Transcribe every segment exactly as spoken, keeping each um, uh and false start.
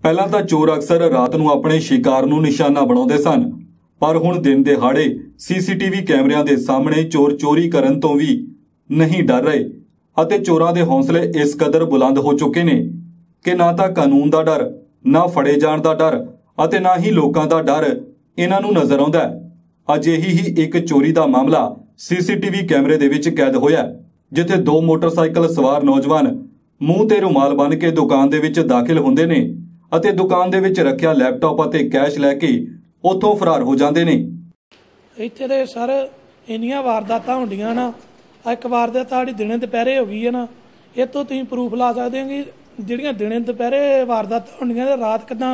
ਪਹਿਲਾਂ ਤਾਂ ਚੋਰ ਅਕਸਰ ਰਾਤ ਨੂੰ ਆਪਣੇ ਸ਼ਿਕਾਰ ਨੂੰ ਨਿਸ਼ਾਨਾ ਬਣਾਉਂਦੇ ਸਨ, ਪਰ ਹੁਣ ਦਿਨ ਦਿਹਾੜੇ ਸੀਸੀਟੀਵੀ ਕੈਮਰਿਆਂ ਦੇ ਸਾਹਮਣੇ ਚੋਰ ਚੋਰੀ ਕਰਨ ਤੋਂ ਵੀ ਨਹੀਂ ਡਰ ਰਹੇ ਅਤੇ ਚੋਰਾਂ ਦੇ ਹੌਸਲੇ ਇਸ ਕਦਰ ਬੁਲੰਦ ਹੋ ਚੁੱਕੇ ਨੇ ਕਿ ਨਾ ਤਾਂ ਕਾਨੂੰਨ ਦਾ ਡਰ, ਨਾ ਫੜੇ ਜਾਣ ਦਾ ਡਰ ਅਤੇ ਨਾ ਹੀ ਲੋਕਾਂ ਦਾ ਡਰ ਇਹਨਾਂ ਨੂੰ ਨਜ਼ਰ ਆਉਂਦਾ ਹੈ। ਅਜਿਹੀ ਹੀ ਇੱਕ ਚੋਰੀ ਦਾ ਮਾਮਲਾ ਸੀਸੀਟੀਵੀ ਕੈਮਰੇ ਦੇ ਵਿੱਚ ਕੈਦ ਹੋਇਆ, ਜਿੱਥੇ ਦੋ ਮੋਟਰਸਾਈਕਲ ਸਵਾਰ ਨੌਜਵਾਨ ਮੂੰਹ ਤੇ ਰੁਮਾਲ ਬੰਨ੍ਹ ਕੇ ਦੁਕਾਨ ਦੇ ਵਿੱਚ ਦਾਖਲ ਹੁੰਦੇ ਨੇ ਅਤੇ ਦੁਕਾਨ ਦੇ ਵਿੱਚ ਰੱਖਿਆ ਲੈਪਟਾਪ ਅਤੇ ਕੈਸ਼ ਲੈ ਕੇ ਉੱਥੋਂ ਫਰਾਰ ਹੋ ਜਾਂਦੇ ਨੇ। ਇੱਥੇ ਦੇ ਸਰ ਇੰਨੀਆਂ ਵਾਰਦਾਤਾਂ ਹੁੰਦੀਆਂ ਨਾ, ਇੱਕ ਵਾਰਦਾਤ ਸਾਡੀ ਦਿਨੇ ਦੁਪਹਿਰੇ ਹੋ ਗਈ ਹੈ ਨਾ, ਇਹ ਤੋਂ ਤੁਸੀਂ ਪ੍ਰੂਫ ਲਾ ਸਕਦੇ ਹੋ ਕਿ ਜਿਹੜੀਆਂ ਦਿਨੇ ਦੁਪਹਿਰੇ ਵਾਰਦਾਤਾਂ ਹੁੰਦੀਆਂ ਤੇ ਰਾਤ ਕਿੱਦਾਂ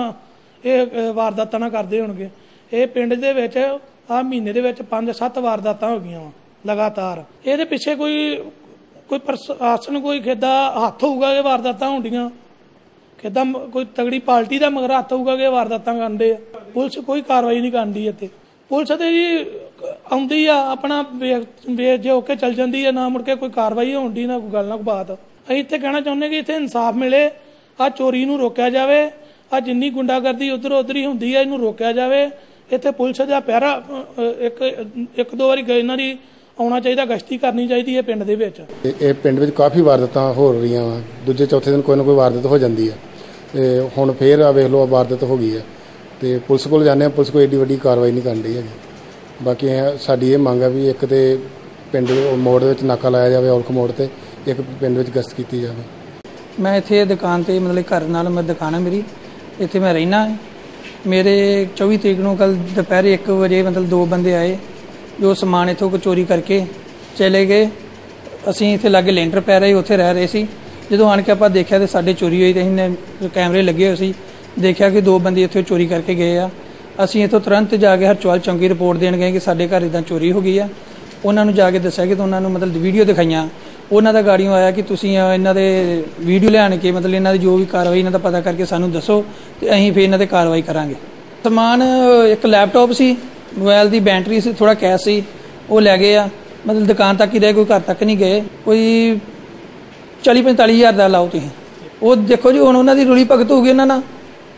ਇਹ ਵਾਰਦਾਤਾਂ ਨਾ ਕਰਦੇ ਹੋਣਗੇ। ਇਹ ਪਿੰਡ ਦੇ ਵਿੱਚ ਆਹ ਮਹੀਨੇ ਦੇ ਵਿੱਚ ਪੰਜ ਸੱਤ ਵਾਰਦਾਤਾਂ ਹੋ ਗਈਆਂ ਵਾ ਲਗਾਤਾਰ। ਇਹਦੇ ਪਿੱਛੇ ਕੋਈ ਕੋਈ ਪ੍ਰਸ਼ਾਸਨ ਕੋਈ ਕਿੱਦਾਂ ਹੱਥ ਹੋਊਗਾ ਕਿ ਵਾਰਦਾਤਾਂ ਹੁੰਦੀਆਂ, ਕਿੱਦਾਂ ਕੋਈ ਤਗੜੀ ਪਾਰਟੀ ਦਾ ਮਗਰ ਹੱਥ ਹੋਊਗਾ ਕਿ ਵਾਰਦਾਤਾਂ ਕਰਦੇ ਆ। ਪੁਲਿਸ ਕੋਈ ਕਾਰਵਾਈ ਨਹੀਂ ਕਰਦੀ ਇੱਥੇ। ਪੁਲਿਸ ਤੇ ਜੀ ਆਉਂਦੀ ਆ ਆਪਣਾ ਵੇਚ ਹੋ ਕੇ ਚੱਲ ਜਾਂਦੀ ਹੈ, ਨਾ ਮੁੜ ਕੇ ਕੋਈ ਕਾਰਵਾਈ ਹੁੰਦੀ ਨਾ ਕੋਈ ਗੱਲ ਨਾ ਕੋਈ ਬਾਤ। ਅਸੀਂ ਇੱਥੇ ਕਹਿਣਾ ਚਾਹੁੰਦੇ ਕਿ ਇੱਥੇ ਇਨਸਾਫ ਮਿਲੇ, ਆਹ ਚੋਰੀ ਨੂੰ ਰੋਕਿਆ ਜਾਵੇ, ਆਹ ਜਿੰਨੀ ਗੁੰਡਾਗਰਦੀ ਉੱਧਰ ਉੱਧਰ ਹੀ ਹੁੰਦੀ ਹੈ ਇਹਨੂੰ ਰੋਕਿਆ ਜਾਵੇ। ਇੱਥੇ ਪੁਲਿਸ ਦਾ ਪਹਿਰਾ ਇੱਕ ਇੱਕ ਦੋ ਵਾਰੀ ਇਹਨਾਂ ਦੀ ਆਉਣਾ ਚਾਹੀਦਾ, ਗਸ਼ਤੀ ਕਰਨੀ ਚਾਹੀਦੀ ਹੈ ਪਿੰਡ ਦੇ ਵਿੱਚ। ਇਹ ਪਿੰਡ ਵਿੱਚ ਕਾਫੀ ਵਾਰਦਾਤਾਂ ਹੋ ਰਹੀਆਂ ਵਾ, ਦੂਜੇ ਚੌਥੇ ਦਿਨ ਕੋਈ ਨਾ ਕੋਈ ਵਾਰਦਾਤ ਹੋ ਜਾਂਦੀ ਹੈ ਤੇ ਹੁਣ ਫੇਰ ਆ ਵੇਖ ਲਓ ਵਾਰਦਾਤ ਹੋ ਗਈ ਹੈ ਤੇ ਪੁਲਿਸ ਕੋਲ ਜਾਂਦੇ ਆ, ਪੁਲਿਸ ਕੋਈ ਏਡੀ ਵੱਡੀ ਕਾਰਵਾਈ ਨਹੀਂ ਕਰਨ ਰਹੀ ਹੈਗੀ। ਬਾਕੀ ਸਾਡੀ ਇਹ ਮੰਗ ਹੈ ਵੀ ਇੱਕ ਤੇ ਪਿੰਡ ਮੋੜ ਵਿੱਚ ਨਾਕਾ ਲਾਇਆ ਜਾਵੇ, ਔਲਖ ਮੋੜ ਤੇ ਇੱਕ ਪਿੰਡ ਵਿੱਚ ਗਸ਼ਤ ਕੀਤੀ ਜਾਵੇ। ਮੈਂ ਇੱਥੇ ਦੁਕਾਨ ਤੇ ਮਤਲਬ ਘਰ ਨਾਲ ਮੈਂ ਦੁਕਾਨ ਹੈ ਮੇਰੀ, ਇੱਥੇ ਮੈਂ ਰਹਿਣਾ। ਮੇਰੇ ਚੌਵੀ ਤਰੀਕ ਨੂੰ ਕੱਲ ਦੁਪਹਿਰੇ ਇੱਕ ਵਜੇ ਮਤਲਬ ਦੋ ਬੰਦੇ ਆਏ ਜੋ ਸਮਾਨ ਇੱਥੋਂ ਕੋ ਚੋਰੀ ਕਰਕੇ ਚਲੇ ਗਏ। ਅਸੀਂ ਇੱਥੇ ਲਾਗੇ ਲੈਂਟਰ ਪੈ ਰਹੇ ਉੱਥੇ ਰਹਿ ਰਹੇ ਸੀ। ਜਦੋਂ ਆਣ ਕੇ ਆਪਾਂ ਦੇਖਿਆ ਤੇ ਸਾਡੇ ਚੋਰੀ ਹੋਈ ਤੇ ਅਸੀਂ ਕੈਮਰੇ ਲੱਗੇ ਹੋਏ ਸੀ, ਦੇਖਿਆ ਕਿ ਦੋ ਬੰਦੇ ਇੱਥੇ ਚੋਰੀ ਕਰਕੇ ਗਏ ਆ। ਅਸੀਂ ਇੱਥੋਂ ਤੁਰੰਤ ਜਾ ਕੇ ਹਰਚੌਲ ਚੌਂਕੀ ਰਿਪੋਰਟ ਦੇਣ ਗਏ ਕਿ ਸਾਡੇ ਘਰ ਇੱਦਾਂ ਚੋਰੀ ਹੋ ਗਈ ਆ। ਉਹਨਾਂ ਨੂੰ ਜਾ ਕੇ ਦੱਸਿਆ ਕਿ ਉਹਨਾਂ ਨੂੰ ਮਤਲਬ ਵੀਡੀਓ ਦਿਖਾਈਆਂ। ਉਹਨਾਂ ਦਾ ਗਾੜੀਆਂ ਆਇਆ ਕਿ ਤੁਸੀਂ ਇਹਨਾਂ ਦੇ ਵੀਡੀਓ ਲਿਆਣ ਕੇ ਮਤਲਬ ਇਹਨਾਂ ਦੀ ਜੋ ਵੀ ਕਾਰਵਾਈ ਇਹਨਾਂ ਦਾ ਪਤਾ ਕਰਕੇ ਸਾਨੂੰ ਦੱਸੋ ਤੇ ਅਸੀਂ ਫਿਰ ਇਹਨਾਂ ਤੇ ਕਾਰਵਾਈ ਕਰਾਂਗੇ। ਸਮਾਨ ਇੱਕ ਲੈਪਟਾਪ ਸੀ, ਮੋਬਾਈਲ ਦੀ ਬੈਟਰੀ ਸੀ, ਥੋੜਾ ਕੈਸ਼ ਸੀ, ਉਹ ਲੈ ਗਏ ਆ। ਮਤਲਬ ਦੁਕਾਨ ਤੱਕ ਹੀ ਰਹੇ, ਕੋਈ ਘਰ ਤੱਕ ਨਹੀਂ ਗਏ। ਕੋਈ ਚਾਲੀ ਪੰਤਾਲੀ ਹਜ਼ਾਰ ਦਾ ਲਾਓ ਤੁਸੀਂ। ਉਹ ਦੇਖੋ ਜੀ ਹੁਣ ਉਹਨਾਂ ਦੀ ਰੁਲੀ ਭਗਤ ਹੋਊਗੀ ਉਹਨਾਂ ਨਾਲ,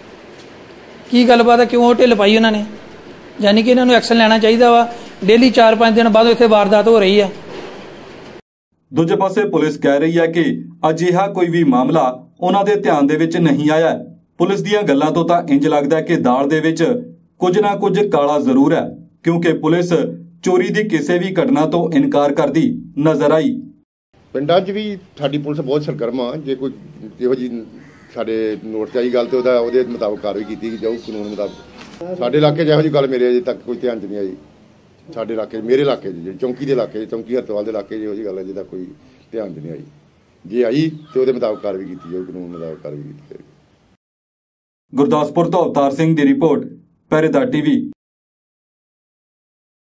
ਕੀ ਗੱਲਬਾਤ ਹੈ, ਕਿਉਂ ਢਿੱਲ ਪਾਈ ਉਹਨਾਂ ਨੇ। ਯਾਨੀ ਕਿ ਇਹਨਾਂ ਨੂੰ ਐਕਸ਼ਨ ਲੈਣਾ ਚਾਹੀਦਾ ਵਾ। ਡੇਲੀ ਚਾਰ ਪੰਜ ਦਿਨ ਬਾਅਦ ਇੱਥੇ ਵਾਰਦਾਤ ਹੋ ਰਹੀ ਆ। ਦੂਜੇ ਪਾਸੇ ਪੁਲਿਸ ਕਹਿ ਰਹੀ ਹੈ ਕਿ ਅਜਿਹਾ ਕੋਈ ਵੀ ਮਾਮਲਾ ਉਹਨਾਂ ਦੇ ਧਿਆਨ ਦੇ ਵਿੱਚ ਨਹੀਂ ਆਇਆ। ਪੁਲਿਸ ਦੀਆਂ ਗੱਲਾਂ ਤੋਂ ਤਾਂ ਇੰਜ ਲੱਗਦਾ ਹੈ ਕਿ ਦਾਲ ਦੇ ਵਿੱਚ ਕੁਝ ਨਾ ਕੁਝ ਕਾਲਾ ਜ਼ਰੂਰ ਹੈ, ਕਿਉਂਕਿ ਪੁਲਿਸ ਚੋਰੀ ਦੀ ਕਿਸੇ ਵੀ ਘਟਨਾ ਤੋਂ ਇਨਕਾਰ ਕਰਦੀ ਨਜ਼ਰ ਆਈ। ਪਿੰਡਾਂ 'ਚ ਵੀ ਸਾਡੀ ਪੁਲਿਸ ਬਹੁਤ ਸਰਗਰਮ ਆ। ਜੇ ਕੋਈ ਇਹੋ ਜਿਹੀ ਸਾਡੇ ਨੋਟ 'ਚ ਆਈ ਗੱਲ ਤੇ ਉਹਦਾ ਉਹਦੇ ਮੁਤਾਬਕ ਕਾਰਵਾਈ ਕੀਤੀ ਜਾਊ ਕਾਨੂੰਨ ਮੁਤਾਬਕ। ਸਾਡੇ ਇਲਾਕੇ 'ਚ ਇਹੋ ਜਿਹੀ ਗੱਲ ਮੇਰੇ ਅਜੇ ਤੱਕ ਕੋਈ ਧਿਆਨ 'ਚ ਨਹੀਂ ਆਈ। ਸਾਡੇ ਇਲਾਕੇ ਮੇਰੇ ਇਲਾਕੇ 'ਚ ਜਿਹੜੇ ਚੌਂਕੀ ਦੇ ਇਲਾਕੇ ਚੌਂਕੀ ਹਰਤਵਾਲ ਦੇ ਇਲਾਕੇ 'ਚ ਇਹੋ ਜਿਹੀ ਗੱਲ ਹੈ ਜਿਹਦਾ ਕੋਈ ਧਿਆਨ 'ਚ ਨਹੀਂ ਆਈ। ਜੇ ਆਈ ਤੇ ਉਹਦੇ ਮੁਤਾਬਕ ਕਾਰਵਾਈ ਕੀਤੀ ਜਾਊ, ਕਾਨੂੰਨ ਮੁਤਾਬਕ ਕਾਰਵਾਈ ਕੀਤੀ ਜਾਊ। ਗੁਰਦਾਸਪੁਰ ਤੋਂ ਅਵਤਾਰ ਸਿੰਘ ਦੀ ਰਿਪੋਰਟ, ਪਹਿਰੇਦਾਰ ਟੀਵੀ।